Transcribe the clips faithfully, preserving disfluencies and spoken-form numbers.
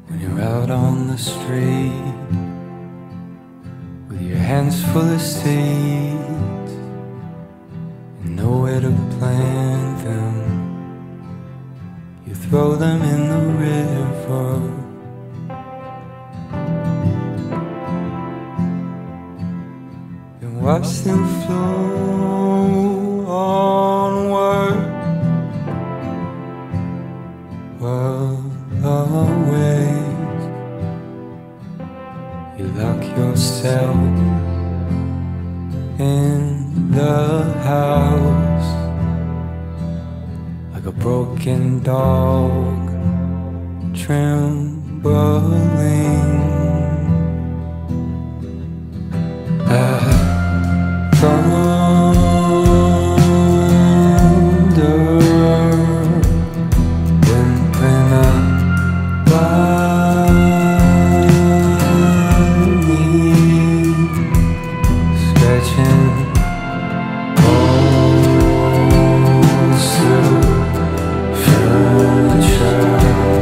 when you're out on the street with your hands full of seeds and nowhere to plant them. You throw them in the river, and watch them flow onward. Well, always you lock yourself in the house like a broken dog trembling. I thunder when when I'm lying, scratching holes through furniture.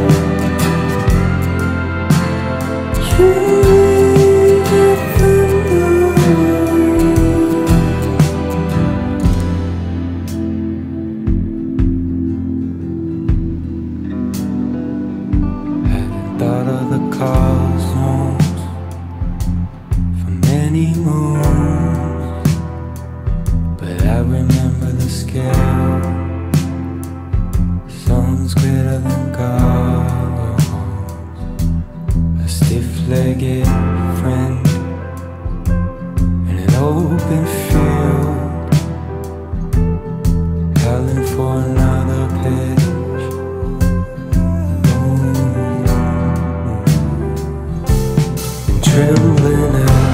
Thought of the cosmos for many moons, but I remember the scale. Sun's greater than goggles, a stiff-legged friend in an open field, howling for another pitch. Trembling out